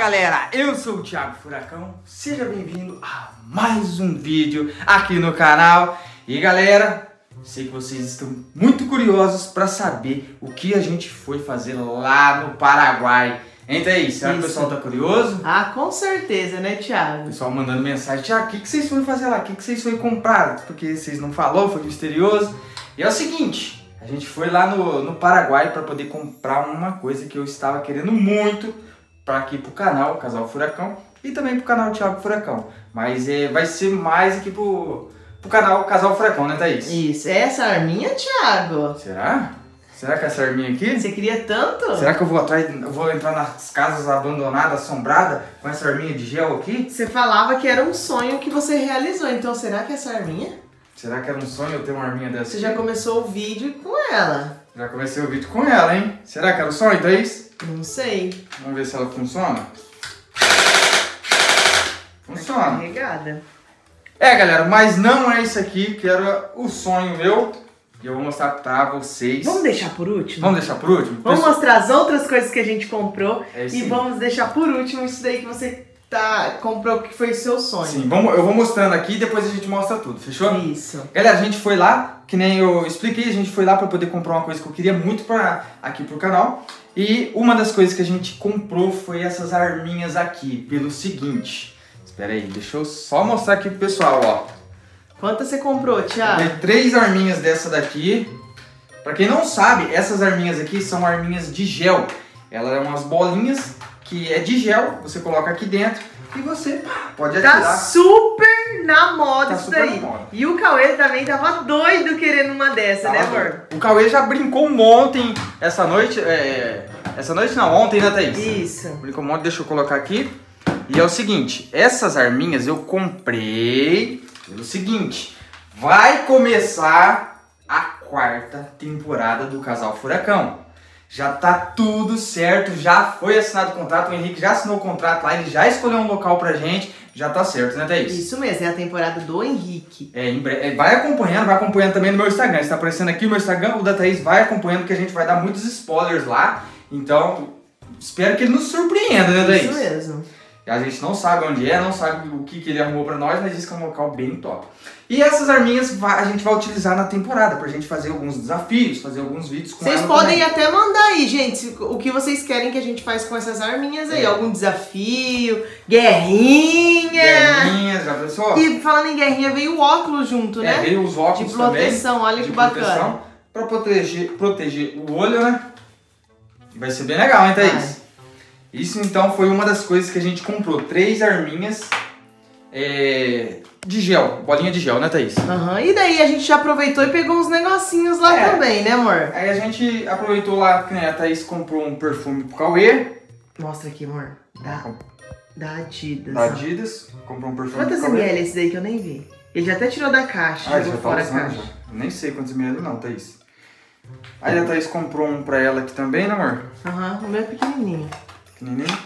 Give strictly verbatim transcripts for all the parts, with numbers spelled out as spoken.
galera, eu sou o Thiago Furacão, seja bem-vindo a mais um vídeo aqui no canal. E galera, sei que vocês estão muito curiosos para saber o que a gente foi fazer lá no Paraguai. Entra aí, será que o pessoal tá curioso? Ah, com certeza, né, Thiago? O pessoal mandando mensagem: Thiago, o que, que vocês foram fazer lá? O que, que vocês foram comprar? Porque vocês não falaram, foi misterioso. E é o seguinte, a gente foi lá no, no Paraguai para poder comprar uma coisa que eu estava querendo muito para aqui pro canal Casal Furacão e também pro canal Thiago Furacão. Mas é, vai ser mais aqui pro, pro canal Casal Furacão, né, Thaís? Isso, é essa arminha, Thiago? Será? Será que é essa arminha aqui? Você queria tanto? Será que eu vou atrás, eu vou entrar nas casas abandonadas, assombradas, com essa arminha de gel aqui? Você falava que era um sonho que você realizou, então será que é essa arminha? Será que era um sonho eu ter uma arminha dessa? Você aqui? já começou o vídeo com ela. Já comecei o vídeo com ela, hein? Será que era um sonho, Thaís? Não sei. Vamos ver se ela funciona. Funciona. Tá carregada. É, galera, mas não é isso aqui que era o sonho meu. E eu vou mostrar pra vocês. Vamos deixar por último? Vamos deixar por último? Vamos Pessoal... mostrar as outras coisas que a gente comprou. É isso e aí. vamos deixar por último isso daí que você tá, comprou, que foi o seu sonho. Sim, vamos, eu vou mostrando aqui e depois a gente mostra tudo, fechou? Isso. Galera, a gente foi lá, que nem eu expliquei, a gente foi lá pra poder comprar uma coisa que eu queria muito pra, aqui pro canal. E uma das coisas que a gente comprou foi essas arminhas aqui, pelo seguinte. Espera aí, deixa eu só mostrar aqui pro pessoal, ó. Quantas você comprou, Thiago? Tem três arminhas dessa daqui. Pra quem não sabe, essas arminhas aqui são arminhas de gel. Elas são umas bolinhas que é de gel, você coloca aqui dentro e você pode atirar. Tá super na moda Tá isso super daí. na moda. E o Cauê também tava doido querendo uma dessa, Tava né, amor? doido. O Cauê já brincou ontem, essa noite, é... essa noite não, ontem, né, Thaís? Isso. Brincou ontem, deixa eu colocar aqui. E é o seguinte, essas arminhas eu comprei pelo seguinte, vai começar a quarta temporada do Casal Furacão. Já tá tudo certo, já foi assinado o contrato, o Henrique já assinou o contrato lá, ele já escolheu um local pra gente, já tá certo, né, Thaís? Isso mesmo, é a temporada do Henrique. É, em breve, é, vai acompanhando, vai acompanhando também no meu Instagram, está aparecendo aqui o meu Instagram, o da Thaís vai acompanhando que a gente vai dar muitos spoilers lá, então espero que ele nos surpreenda, né, Thaís? Isso mesmo. A gente não sabe onde é, não sabe o que, que ele arrumou pra nós, mas diz que é um local bem top. E essas arminhas a gente vai utilizar na temporada, pra gente fazer alguns desafios, fazer alguns vídeos com Vocês ela podem também. até mandar aí, gente, o que vocês querem que a gente faça com essas arminhas aí. É. Algum desafio, guerrinha. Guerrinhas, já pensou? E falando em guerrinha, veio o óculos junto, É, né? veio os óculos De proteção, também, olha de que bacana. proteção, pra proteger, proteger o olho, né? Vai ser bem legal, hein, Thaís? Vai. Isso então foi uma das coisas que a gente comprou. Três arminhas é, de gel, bolinha de gel, né, Thaís? Aham, e daí a gente já aproveitou e pegou uns negocinhos lá É. também, né, amor? Aí a gente aproveitou lá que né, a Thaís comprou um perfume pro Cauê. Mostra aqui, amor. Da, da Adidas. Da ó. Adidas, comprou um perfume Quantas pro Cauê. ml é esse daí que eu nem vi? Ele já até tirou da caixa, Ah, já jogou tá fora a usando caixa. já. Nem sei quantos ml não, Thaís. Aí a Thaís comprou um pra ela aqui também, né, amor? Aham, o meu é pequenininho. Pequenininho.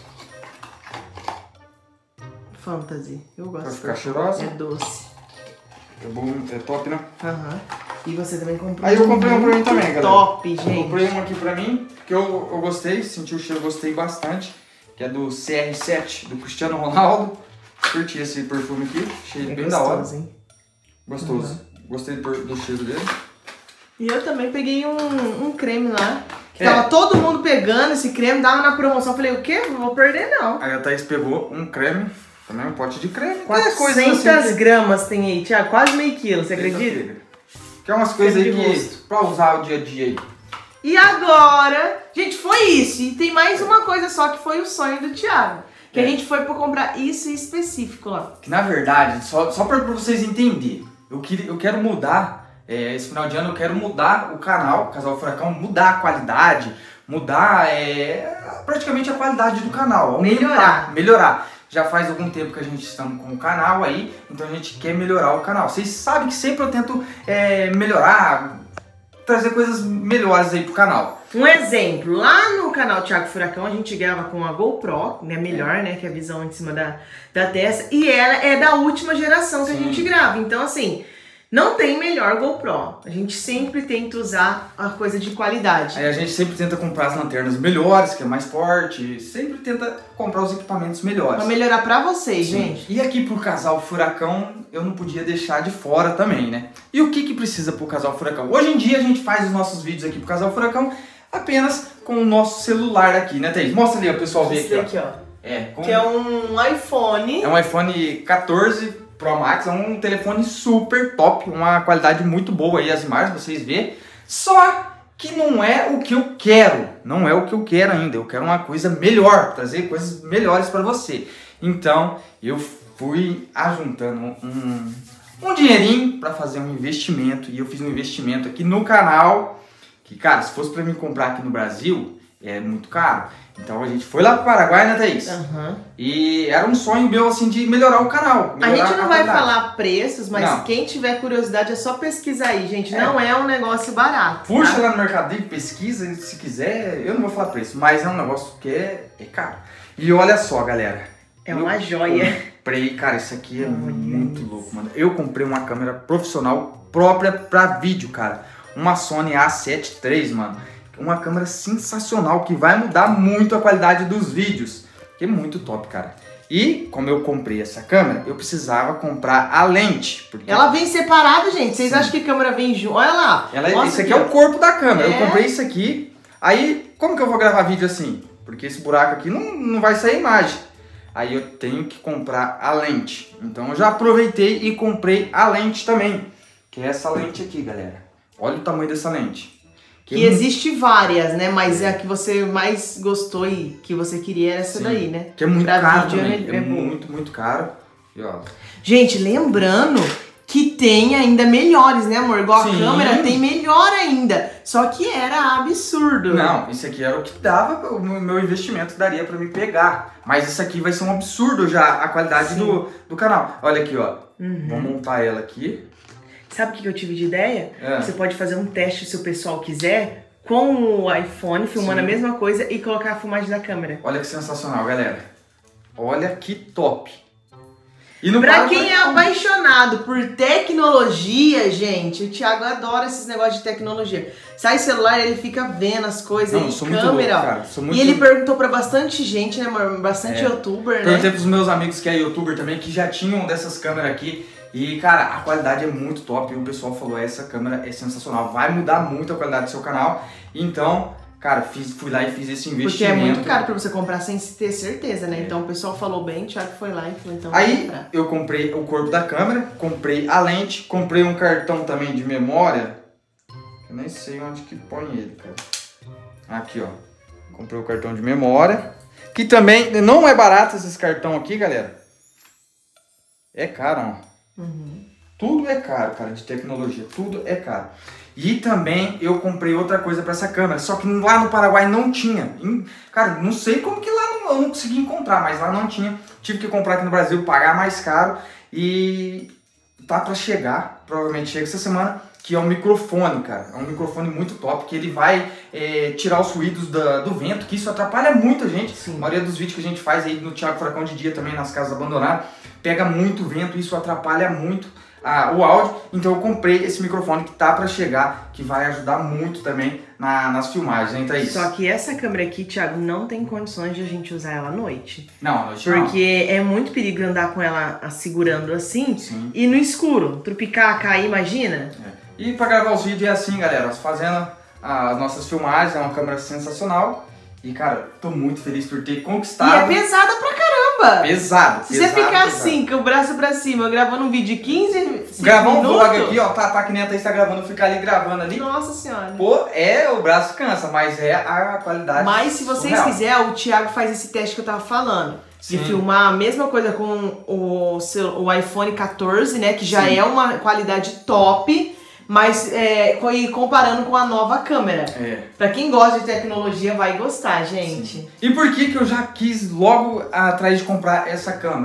Fantasy. Eu gosto. Pra ficar cheirosa. É doce. É bom, é top, né? Aham. E você também comprou Aí eu comprei um pra mim também, galera. top, Eu gente. comprei um aqui pra mim, que eu, eu gostei, senti o cheiro, gostei bastante. Que é do C R sete, do Cristiano Ronaldo. Curti esse perfume aqui, cheiro É bem da hora. gostoso, hein? Gostoso. Gostei do, do cheiro dele. E eu também peguei um, um creme lá. Que É. tava todo mundo pegando esse creme, dava na promoção. Eu falei, o quê? Não vou perder, não. Aí a Thaís pegou um creme, também um pote de creme. qualquer coisa quatrocentas assim que- gramas tem aí, Thiago. Quase meio quilo, você acredita? Que é umas coisas aí Creme de que, rosto. pra usar o dia a dia aí. E agora, gente, foi isso. E tem mais uma coisa só que foi o sonho do Thiago. Que É. a gente foi pra comprar isso em específico lá. Que na verdade, só, só pra, pra vocês entenderem, eu, queria, eu quero mudar, é, esse final de ano eu quero mudar o canal, Casal Furacão, mudar a qualidade, mudar é, praticamente a qualidade do canal. aumentar, Melhorar. Melhorar. Já faz algum tempo que a gente está com o canal aí, então a gente quer melhorar o canal. Vocês sabem que sempre eu tento é, melhorar, trazer coisas melhores aí pro canal. Um exemplo, lá no canal Thiago Furacão a gente grava com a GoPro, né, melhor, né, que é a visão em cima da, da testa, e ela é da última geração que Sim. a gente grava, então assim, Não tem melhor GoPro. A gente sempre tenta usar a coisa de qualidade. Aí a gente sempre tenta comprar as lanternas melhores, que é mais forte. Sempre tenta comprar os equipamentos melhores. Pra melhorar pra vocês, Sim. gente. E aqui pro casal Furacão, eu não podia deixar de fora também, né? E o que que precisa pro casal Furacão? Hoje em dia a gente faz os nossos vídeos aqui pro casal Furacão apenas com o nosso celular aqui, né, Thaís? Mostra ali, ó, o pessoal ver aqui, aqui, ó. ó. É, com... Que é um iPhone. É um iPhone quatorze Pro Max, é um telefone super top, uma qualidade muito boa aí, as imagens, vocês verem. Só que não é o que eu quero, não é o que eu quero ainda. Eu quero uma coisa melhor, trazer coisas melhores para você. Então, eu fui ajuntando um, um dinheirinho para fazer um investimento. E eu fiz um investimento aqui no canal, que, cara, se fosse para mim comprar aqui no Brasil, é muito caro. Então a gente foi lá pro Paraguai, né, Thaís? Uhum. E era um sonho meu, assim, de melhorar o canal. Melhorar a gente não a vai qualidade. falar preços, mas não. quem tiver curiosidade é só pesquisar aí, gente. É. Não é um negócio barato. Puxa tá? lá no Mercado Livre, pesquisa, se quiser. Eu não vou falar preço, mas é um negócio que é, é caro. E olha só, galera. É uma joia. Comprei, cara, isso aqui é muito louco, mano. Eu comprei uma câmera profissional própria pra vídeo, cara. Uma Sony A sete três, mano. Uma câmera sensacional que vai mudar muito a qualidade dos vídeos. Que é muito top, cara. E como eu comprei essa câmera, eu precisava comprar a lente. Porque... Ela vem separada, gente. Vocês Sim. acham que a câmera vem junto? Olha lá. Ela, Nossa, esse aqui que... é o corpo da câmera. É? Eu comprei isso aqui. Aí, como que eu vou gravar vídeo assim? Porque esse buraco aqui não, não vai sair imagem. Aí eu tenho que comprar a lente. Então eu já aproveitei e comprei a lente também. Que é essa lente aqui, galera. Olha o tamanho dessa lente. Que, que existe várias, né? Mas é a que você mais gostou e que você queria era essa Sim, daí, né? Que é muito pra caro vídeo também. É, É, é muito, muito caro. E, ó. Gente, lembrando que tem ainda melhores, né, amor? Igual Sim. a câmera tem melhor ainda. Só que era absurdo. Não, isso aqui era o que dava, o meu investimento daria pra me pegar. Mas isso aqui vai ser um absurdo já, a qualidade do, do canal. Olha aqui, ó. Uhum. Vou montar ela aqui. Sabe o que eu tive de ideia? É. Você pode fazer um teste se o pessoal quiser com o iPhone, filmando Sim. a mesma coisa e colocar a filmagem da câmera. Olha que sensacional, galera. Olha que top. E no pra caso, quem é apaixonado por tecnologia, gente, o Thiago adora esses negócios de tecnologia. Sai celular, ele fica vendo as coisas Não, em sou câmera. muito louco, cara. Sou muito... E ele perguntou pra bastante gente, né, amor? Bastante é. youtuber, né? Perguntei pros meus amigos que é youtuber também, que já tinham dessas câmeras aqui. E, cara, a qualidade é muito top. E o pessoal falou, essa câmera é sensacional. Vai mudar muito a qualidade do seu canal. Então, cara, fiz, fui lá e fiz esse investimento. Porque é muito caro pra você comprar sem ter certeza, né? É. Então o pessoal falou bem, o Thiago foi lá e falou, então Aí comprar. Eu comprei o corpo da câmera, comprei a lente, comprei um cartão também de memória. Eu nem sei onde que põe ele, cara. Aqui, ó. Comprei o cartão de memória. Que também não é barato esses cartão aqui, galera. É caro, ó. Uhum. Tudo é caro, cara, de tecnologia, tudo é caro. E também eu comprei outra coisa pra essa câmera, só que lá no Paraguai não tinha. Cara, não sei como que lá não, eu não consegui encontrar, mas lá não tinha. Tive que comprar aqui no Brasil, pagar mais caro e tá pra chegar, provavelmente chega essa semana, que é um microfone, cara. É um microfone muito top, que ele vai é, tirar os ruídos da, do vento, que isso atrapalha muito a gente. Sim. A maioria dos vídeos que a gente faz aí no Thiago Furacão de dia também, nas casas abandonadas, pega muito vento, isso atrapalha muito ah, o áudio. Então eu comprei esse microfone que tá pra chegar, que vai ajudar muito também na, nas filmagens, hein, Thaís? Só que essa câmera aqui, Thiago, não tem condições de a gente usar ela à noite. Não, à noite Porque não. é muito perigo andar com ela segurando assim. Sim. E no escuro, trupicar, cair, imagina? É. E pra gravar os vídeos é assim, galera, fazendo as nossas filmagens, é uma câmera sensacional. E, cara, tô muito feliz por ter conquistado. E é pesada pra caramba! Pesado, Se pesado, você ficar pesado. assim, com o braço pra cima, gravando um vídeo de quinze minutos... Gravar um vlog aqui, ó, tá, tá que nem a Thaís tá gravando, ficar ali gravando ali. Nossa senhora. Pô, é, o braço cansa, mas é a qualidade. Mas se vocês surreal. quiserem, o Thiago faz esse teste que eu tava falando. Sim. De filmar a mesma coisa com o, seu, o iPhone quatorze, né? Que já Sim. é uma qualidade top. Mas é, comparando com a nova câmera. É. Pra quem gosta de tecnologia, vai gostar, gente. Sim. E por que que eu já quis logo atrás de comprar essa câmera?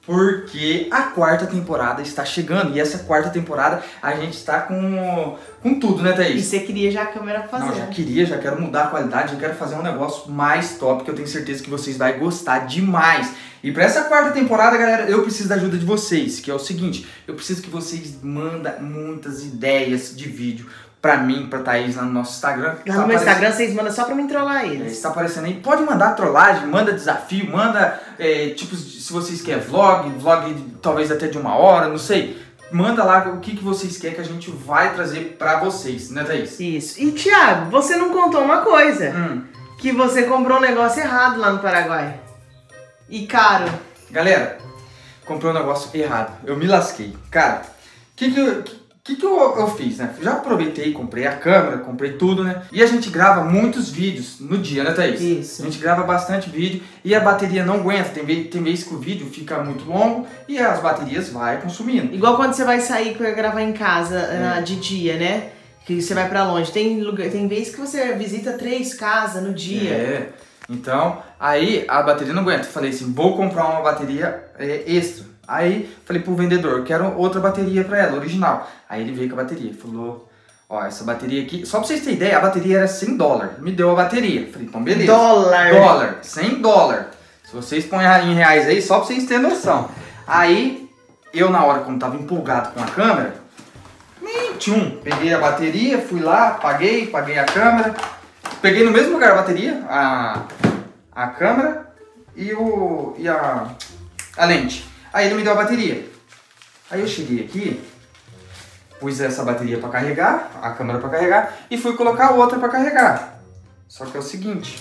Porque a quarta temporada está chegando. E essa quarta temporada a gente está com, com tudo, né, Thaís? E você queria já a câmera pra fazer. Não, já queria, já quero mudar a qualidade, já quero fazer um negócio mais top, que eu tenho certeza que vocês vão gostar demais. E para essa quarta temporada, galera, eu preciso da ajuda de vocês, que é o seguinte, eu preciso que vocês mandem muitas ideias de vídeo pra mim, pra Thaís lá no nosso Instagram. Lá no meu Instagram vocês mandam só pra me trollar eles. É, está aparecendo aí. Pode mandar trollagem, manda desafio, manda, é, tipo, se vocês querem vlog, vlog talvez até de uma hora, não sei. Manda lá o que, que vocês querem que a gente vai trazer pra vocês, né, Thaís? Isso. E, Thiago, você não contou uma coisa. Hum. Que você comprou um negócio errado lá no Paraguai. E caro. Galera, comprei um negócio errado. Eu me lasquei. Cara, o que que eu... O que, que eu, eu fiz, né? Já aproveitei, comprei a câmera, comprei tudo, né? E a gente grava muitos vídeos no dia, né, Thaís? Isso. A gente grava bastante vídeo e a bateria não aguenta. Tem vez, tem vez que o vídeo fica muito longo e as baterias vai consumindo. Igual quando você vai sair pra gravar em casa É. uh, de dia, né? Que você vai pra longe. Tem, lugar, tem vez que você visita três casas no dia. É. Então, aí a bateria não aguenta. Falei assim, vou comprar uma bateria é, extra. Aí falei pro vendedor, quero outra bateria pra ela, original. Aí ele veio com a bateria, falou, ó, essa bateria aqui, só pra vocês terem ideia, a bateria era cem dólares, me deu a bateria. Falei, então beleza. Dólar. Dólar, cem dólares. Se vocês põem em reais aí, só pra vocês terem noção. Aí, eu na hora, como tava empolgado com a câmera, tchum, peguei a bateria, fui lá, paguei, paguei a câmera. Peguei no mesmo lugar a bateria, a, a câmera e, o, e a, a lente. Aí ele me deu a bateria. Aí eu cheguei aqui, pus essa bateria para carregar, a câmera para carregar, e fui colocar outra para carregar. Só que é o seguinte,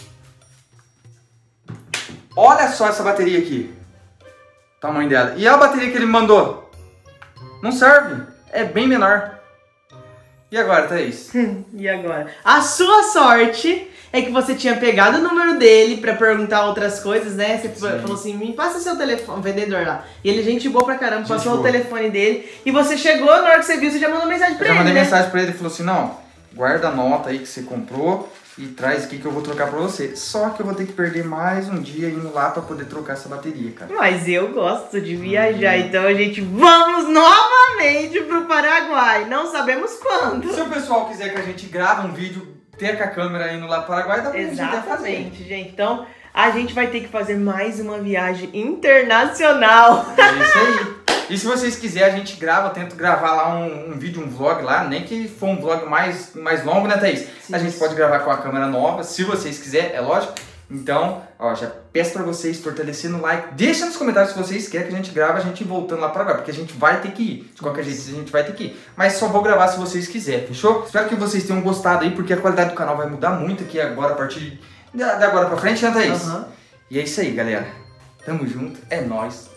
olha só essa bateria aqui, o tamanho dela. E a bateria que ele me mandou? Não serve, é bem menor. E agora, Thaís? E agora? A sua sorte é que você tinha pegado o número dele pra perguntar outras coisas, né? Você Sim. falou assim, me passa seu telefone, o vendedor lá. E ele, gente boa pra caramba, Gente passou boa. o telefone dele. E você chegou, na hora que você viu, você já mandou mensagem pra Eu já ele, mandei né? mensagem pra ele e falou assim, não, guarda a nota aí que você comprou e traz aqui que eu vou trocar pra você. Só que eu vou ter que perder mais um dia indo lá pra poder trocar essa bateria, cara. Mas eu gosto de viajar, então a gente vamos novamente pro Paraguai. Não sabemos quando. Se o pessoal quiser que a gente grave um vídeo, ter com a câmera indo lá pro Paraguai, dá pra gente até fazer. Exatamente, gente. Então, a gente vai ter que fazer mais uma viagem internacional. É isso aí. E se vocês quiserem, a gente grava, tento gravar lá um, um vídeo, um vlog lá, nem que for um vlog mais, mais longo, né, Thaís? Sim. A gente pode gravar com a câmera nova, se vocês quiserem, é lógico. Então, ó, já peço pra vocês fortalecendo o like. Deixa nos comentários se vocês querem que a gente grave a gente voltando lá pra agora, porque a gente vai ter que ir. De qualquer jeito, a gente vai ter que ir. Mas só vou gravar se vocês quiserem, fechou? Espero que vocês tenham gostado aí, porque a qualidade do canal vai mudar muito aqui agora, a partir de, de agora pra frente, né, Thaís? Uhum. E é isso aí, galera. Tamo junto, é nóis.